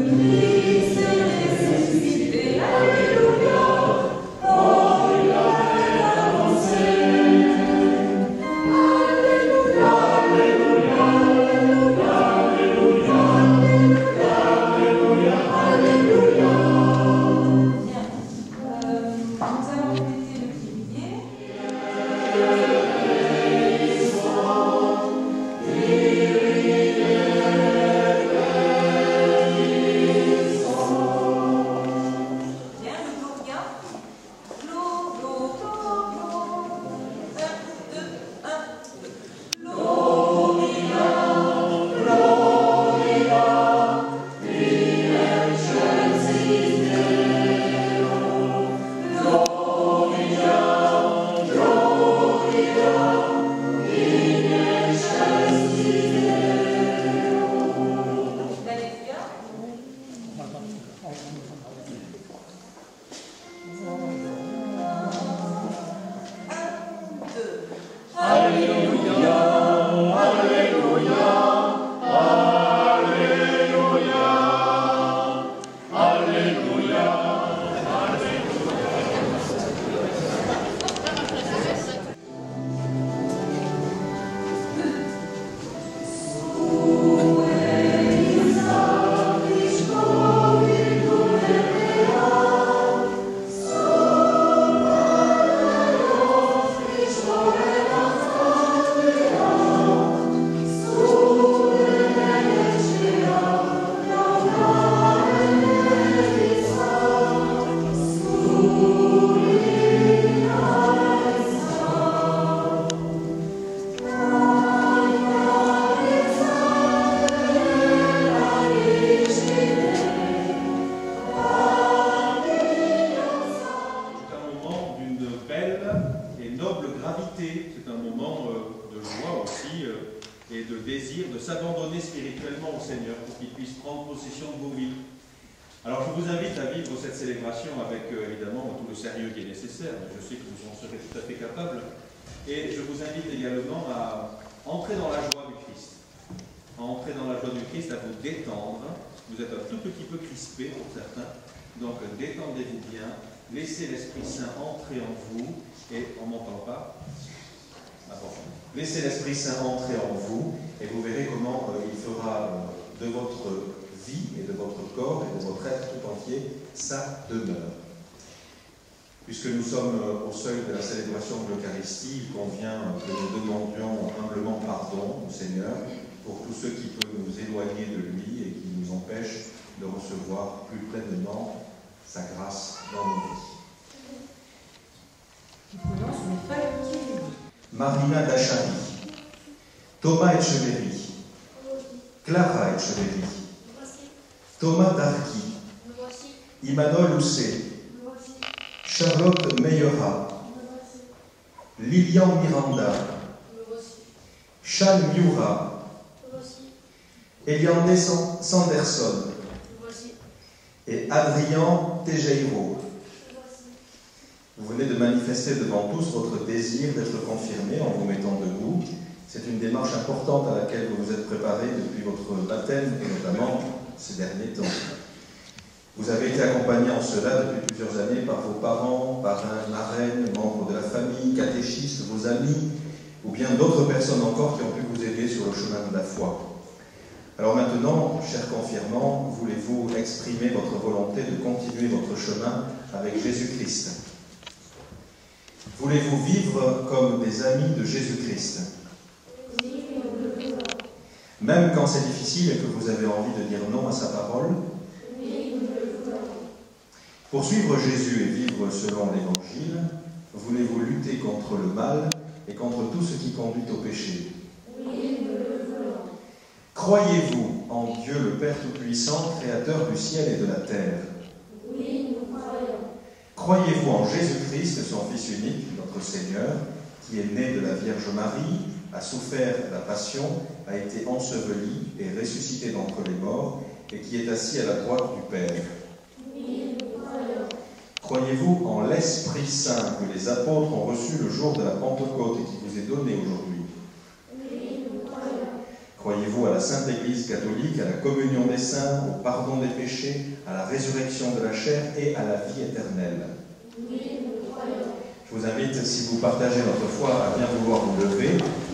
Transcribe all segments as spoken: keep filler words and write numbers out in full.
Alors je vous invite à vivre cette célébration avec euh, évidemment tout le sérieux qui est nécessaire, je sais que vous en serez tout à fait capable, et je vous invite également à entrer dans la joie du Christ, à entrer dans la joie du Christ, à vous détendre. Vous êtes un tout petit peu crispé pour certains, donc détendez-vous bien, laissez l'Esprit Saint entrer en vous, et on m'entend pas. Ah bon. Laissez l'Esprit Saint entrer en vous, et vous verrez comment euh, il fera euh, de votre vie et de votre corps et de votre être tout entier sa demeure. Puisque nous sommes euh, au seuil de la célébration de l'Eucharistie, il convient euh, que nous demandions humblement pardon au Seigneur pour tout ce qui peut nous éloigner de lui et qui nous empêche de recevoir plus pleinement sa grâce dans nos vies. Marina Dachary, Thomas Etcheverry, Clara Etcheverry, Thomas Darky, Imanol Housset, Charlotte Meyera, Lilian Miranda, Chal Miura, Eliande Sanderson et Adrien Tejeiro. Vous venez de manifester devant tous votre désir d'être confirmé en vous mettant debout. C'est une démarche importante à laquelle vous vous êtes préparé depuis votre baptême, et notamment ces derniers temps. Vous avez été accompagné en cela depuis plusieurs années par vos parents, parrains, marraines, membres de la famille, catéchistes, vos amis, ou bien d'autres personnes encore qui ont pu vous aider sur le chemin de la foi. Alors maintenant, chers confirmants, voulez-vous exprimer votre volonté de continuer votre chemin avec Jésus-Christ? Voulez-vous vivre comme des amis de Jésus-Christ? Même quand c'est difficile et que vous avez envie de dire non à sa parole? Pour suivre Jésus et vivre selon l'Évangile, voulez-vous lutter contre le mal et contre tout ce qui conduit au péché? Croyez-vous en Dieu le Père Tout-Puissant, Créateur du ciel et de la terre? Oui, nous croyons. Croyez-vous en Jésus-Christ, son Fils unique, notre Seigneur, qui est né de la Vierge Marie, a souffert la passion, a été enseveli et ressuscité d'entre les morts, et qui est assis à la droite du Père? Oui, nous croyons. Croyez-vous en l'Esprit Saint que les apôtres ont reçu le jour de la Pentecôte et qui vous est donné aujourd'hui? Oui, nous croyons. Croyez-vous à la Sainte Église catholique, à la communion des saints, au pardon des péchés, à la résurrection de la chair et à la vie éternelle? Oui, nous croyons. Je vous invite, si vous partagez notre foi, à bien vouloir vous lever.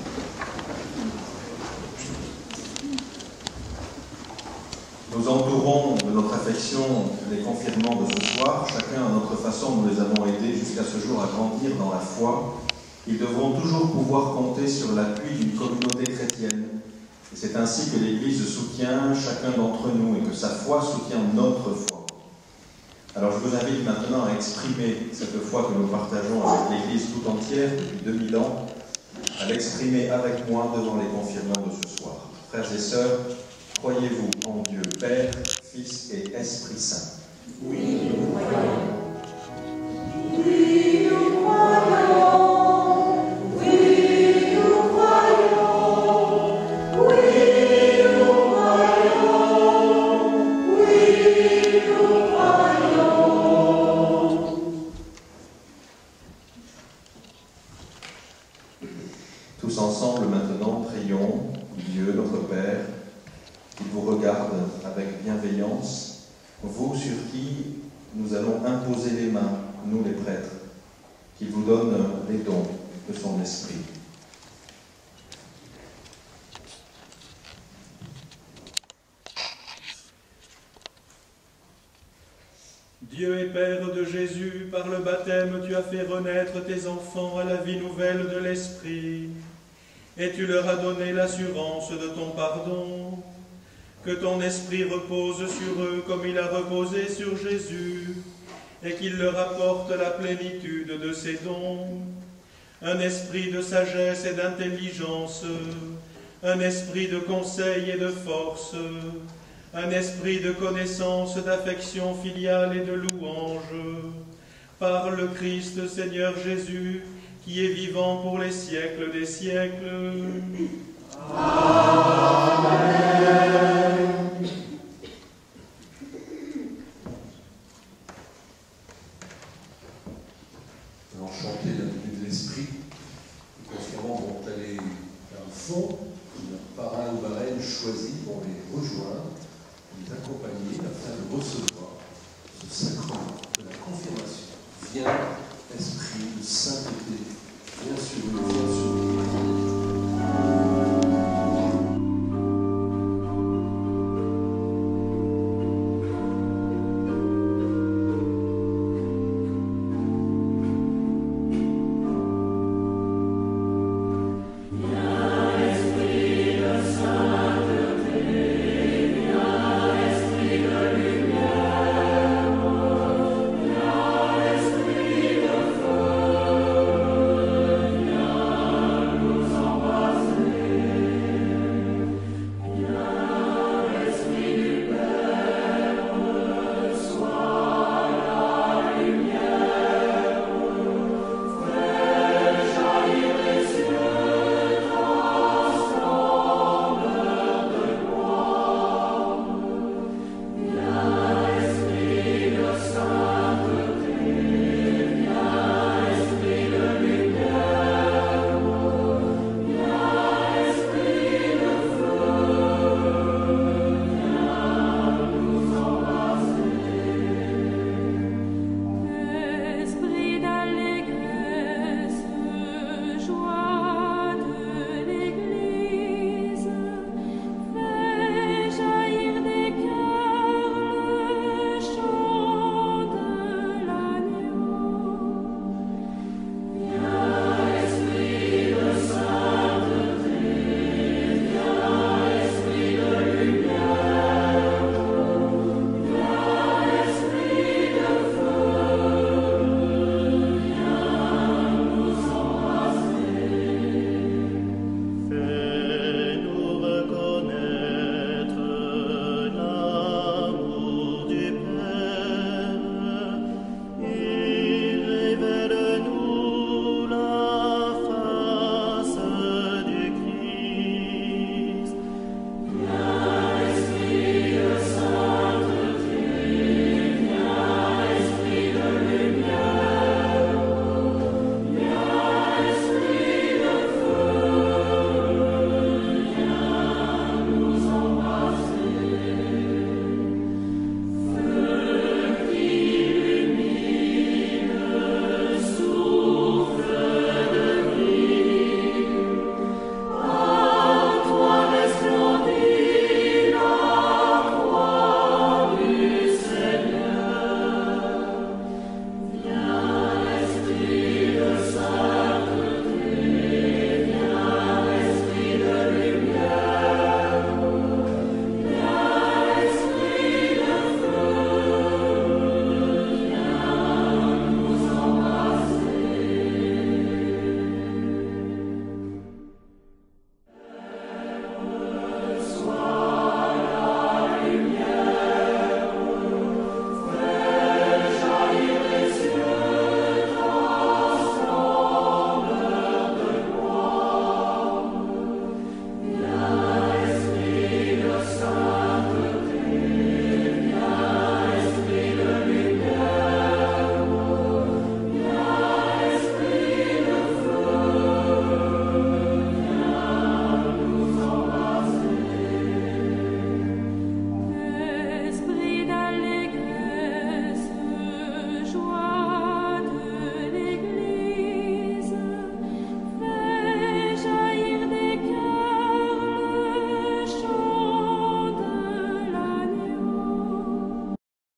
Nous entourons de notre affection les confirmants de ce soir. Chacun à notre façon, nous les avons aidés jusqu'à ce jour à grandir dans la foi. Ils devront toujours pouvoir compter sur l'appui d'une communauté chrétienne. Et c'est ainsi que l'Église soutient chacun d'entre nous et que sa foi soutient notre foi. Alors je vous invite maintenant à exprimer cette foi que nous partageons avec l'Église tout entière depuis deux mille ans, à l'exprimer avec moi devant les confirmants de ce soir. Frères et sœurs, croyez-vous en Dieu, Père, Fils et Esprit Saint? Oui, nous croyons. Oui, nous croyons. Oui, nous croyons. Oui, nous croyons. Oui, nous croyons. Tous ensemble maintenant, prions Dieu notre Père, qu'il vous regarde avec bienveillance, vous sur qui nous allons imposer les mains, nous les prêtres, qu'il vous donne les dons de son esprit. Dieu et Père de Jésus, par le baptême, tu as fait renaître tes enfants à la vie nouvelle de l'Esprit, et tu leur as donné l'assurance de ton pardon. Que ton esprit repose sur eux comme il a reposé sur Jésus, et qu'il leur apporte la plénitude de ses dons. Un esprit de sagesse et d'intelligence, un esprit de conseil et de force, un esprit de connaissance, d'affection filiale et de louange, par le Christ Seigneur Jésus, qui est vivant pour les siècles des siècles. Amen. Nous allons chanter la venue de l'Esprit. Les confirmants vont aller vers le fond. Leur parrain ou marraine choisi vont les rejoindre, les accompagner afin de recevoir ce sacrement de la confirmation. Viens, Esprit de sainteté, viens sur nous, viens sur nous.